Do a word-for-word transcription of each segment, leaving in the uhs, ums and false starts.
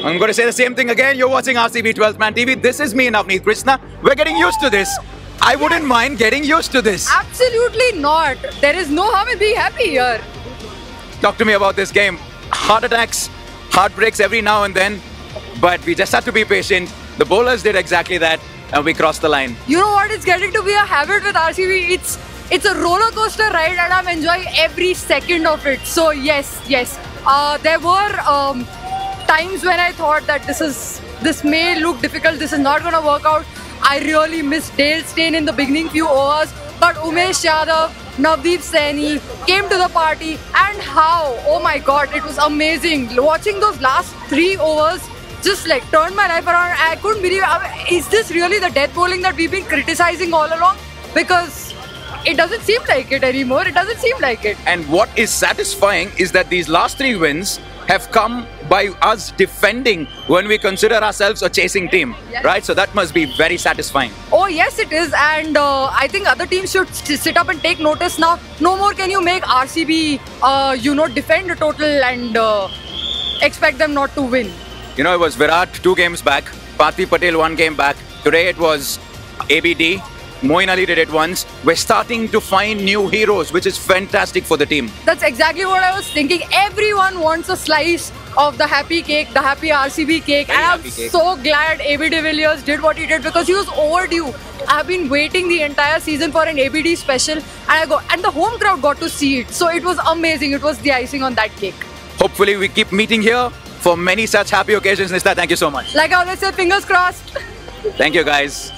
I'm going to say the same thing again. You're watching R C B twelfth Man T V. This is me and Navneet Krishna. We're getting used to this. I wouldn't mind getting used to this. Absolutely not. There is no harm in being happy here. Talk to me about this game. Heart attacks, heartbreaks every now and then, but we just had to be patient. The bowlers did exactly that, and we crossed the line. You know what? It's getting to be a habit with R C B. It's it's a roller coaster ride, and I'm enjoying every second of it. So yes, yes. Uh, there were um, times when I thought that this is this may look difficult. This is not going to work out. I really missed Dale Steyn in the beginning few overs, but Umesh Yadav, Navdeep Saini came to the party, and how? Oh my God, it was amazing. Watching those last three overs just like turned my life around. I couldn't believe, is this really the death bowling that we've been criticizing all along? Because it doesn't seem like it anymore. It doesn't seem like it. And what is satisfying is that these last three wins have come by us defending when we consider ourselves a chasing team, yes. Right? So that must be very satisfying. Oh yes, it is, and uh, I think other teams should sit up and take notice now. No more can you make R C B, uh, you know, defend a total and uh, expect them not to win. You know, it was Virat two games back, Parthiv Patel one game back. Today it was A B D. Moeen Ali did it once. We're starting to find new heroes, which is fantastic for the team. That's exactly what I was thinking. Everyone wants a slice of the happy cake, the happy R C B cake. Very and I'm cake. so glad A B de Villiers did what he did because he was overdue. I've been waiting the entire season for an A B D special, and I go, and the home crowd got to see it. So it was amazing. It was the icing on that cake. Hopefully we keep meeting here for many such happy occasions. Nishta, thank you so much. Like I always say, fingers crossed. Thank you, guys.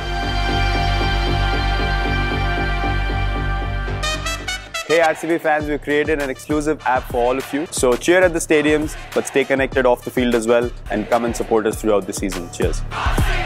Hey R C B fans, we've created an exclusive app for all of you. So cheer at the stadiums, but stay connected off the field as well, and come and support us throughout the season. Cheers.